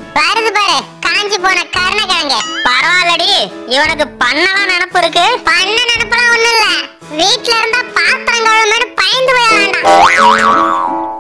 வருது பாரு காஞ்சி போன கருணக்கிழங்க. பரவாயில்லடி, இவனுக்கு பண்ணலாம் நினைப்பு இருக்கு. பண்ண நினைப்பெல்லாம் ஒண்ணும் இல்ல. வீட்டுல இருந்தா பாத்திரம் கழுவுமே பயந்து போய வேண்டாம்.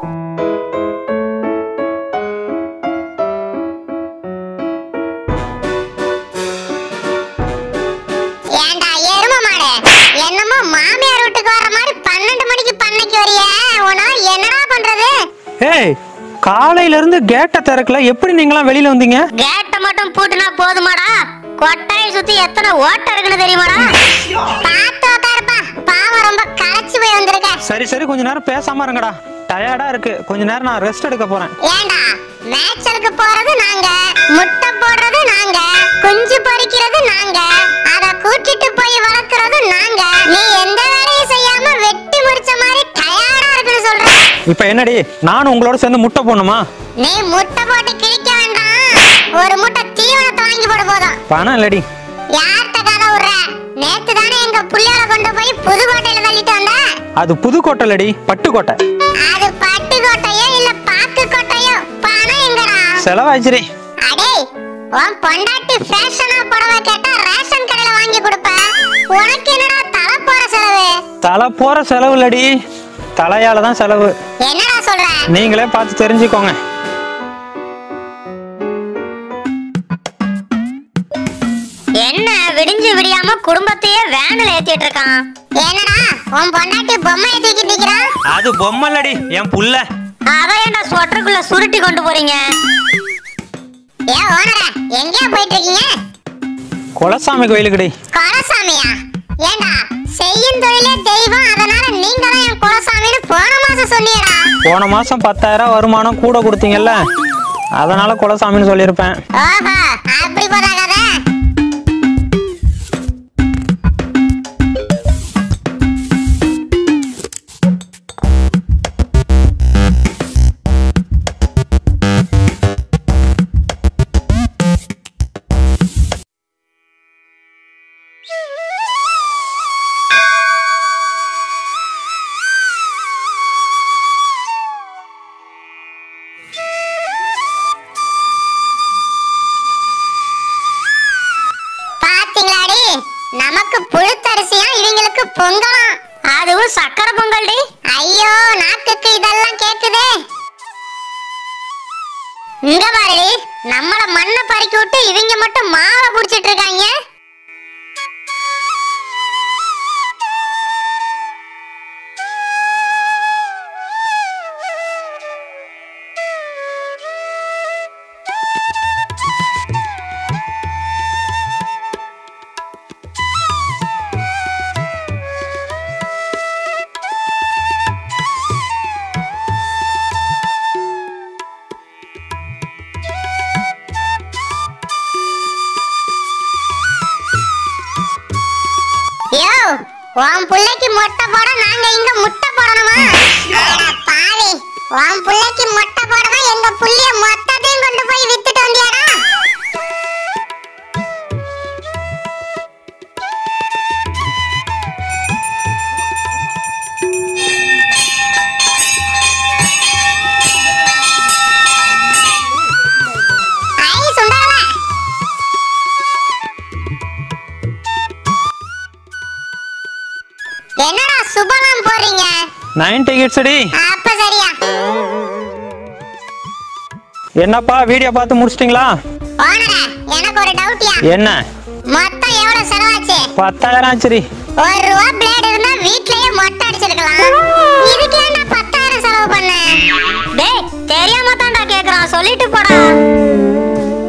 ஏண்டா எரும மாடு, என்னமோ மாமியார் வீட்டுக்கு வர மாதிரி 12 மணிக்கு பண்ணைக்கு வரியா? உனால என்னடா பண்றது? ஏய், காலையில இருந்து கேட்ட திறக்கல, எப்படி நீங்களாம் வெளியில வந்தீங்க? கேட்ட மட்டும் பூட்டினா போதுமாடா? கொட்டாயை சுத்தி எத்தனை ஓட்டை இருக்குன்னு தெரியுமாடா? பாத்து உட்காருப்பா, பாவம் ரொம்ப களைச்சு போய் வந்திருக்க. சரி சரி, கொஞ்ச நேரம் பேசாம இருங்கடா, டயர்டா இருக்கு. கொஞ்ச நேரம் நான் ரெஸ்ட் எடுக்க போறேன். ஏண்டா, மேய்ச்சலுக்கு போறது நாங்க, முட்டை போடுறது நாங்க, குஞ்சு பொரிக்கிறது நாங்க, அத கூட்டிட்டு போய் வளர்க்கறது நாங்க. நீ எந்த வேலையும் செய்யாம வெட்டி முறிச்ச மாதிரி டயர்டா இருக்குன்னு சொல்ற. இப்ப என்னடி, நானும் உங்களோட சேர்ந்து முட்டை போடணுமா? நீ முட்டை போட்டு கிழிக்க வேண்டாம், ஒரு முட்டை தீவனத்தை வாங்கி போட போதும். பணம் இல்லடி. யார்கிட்ட கதை விடுற? நேத்து தானே எங்க புள்ளையோட கொண்டு போய் புதுக்கோட்டையில தள்ளிட்டு வந்த. அது புதுக்கோட்டை இல்லடி, பட்டுக்கோட்டை. அது பட்டுக்கோட்டையோ இல்ல பாக்கு கோட்டையோ, பணம் எங்கடா? செலவாச்சுடி. அடே, உன் பொண்டாட்டி ஃபேஷனா புடவை கேட்டா ரேஷன் கடையில வாங்கி கொடுப்ப. உனக்கு என்னடா தலை போற செலவு? தலை போற செலவு இல்லடி, தலையால தான் செலவு. என்னடா சொல்ற? நீங்களே பார்த்து தெரிஞ்சுக்கோங்க. என்ன விடிஞ்சு விடியாம குடும்பத்தையே வேன்ல ஏத்திட்டு இருக்கான்? என்னடா உன் பொண்டாட்டி பொம்மையை தூக்கி நிக்கிறான்? அது பொம்மை இல்லடி, என் புள்ள. அவ என்ன சொட்டருக்குள்ள சுருட்டி கொண்டு போறீங்க? ஏ ஓனரா, எங்கயா போயிட்டு இருக்கீங்க? குலசாமி கோயிலுக்குடி. குலசாமியா? ஏண்டா, செய்யும் தொழிலே தெய்வம், அதனால நீங்களும் என் குலசாமின்னு போன மாசம் சொன்னீடா. போன மாசம் 10,000 வருமானம் கூட கொடுத்தீங்கல்ல, அதனால குலசாமின்னு சொல்லியிருப்பேன். ஓஹோ, அப்படி போதா கதை? நமக்கு புழுத்தரிசியா, இவங்களுக்கு பொங்கலாம். அதுவும் சக்கரை பொங்கல்டி. ஐயோ, நாக்குக்கு இதெல்லாம் கேக்குதே. இங்க பாருடி, நம்மள மண்ணை பறிக்க விட்டு இவங்க மட்டும் மாவை புடிச்சிட்டு இருக்காங்க. உன் புள்ளைக்கு மொட்டை போட நாங்க இங்க முட்டை போடணுமா? பாவி, உன் புள்ளைக்கு மொட்டை போடதான் எங்க புள்ளைய மொத்தத்தையும் கொண்டு போய் வித்துட்டு வந்தியாடா? என்னடா சுபலாம் போறீங்க? 90 கிட்ஸ் டி. அப்ப சரியா. என்னப்பா வீடியோ பார்த்து முடிச்சிட்டீங்களா? ஓனரே, எனக்கு ஒரு டவுட்யா. என்ன? மொத்தம் எவ்வளவு செலவாச்சு? 10,000 ஆச்சுடி. ₹1 பிளேட் இருந்தா வீட்லயே மொட்டை அடிச்சிருக்கலாம். இதுக்கு ஏன்டா 10,000 செலவு பண்ண? டேய், தெரியாம தான்டா கேக்குறான், சொல்லிட்டு போடா.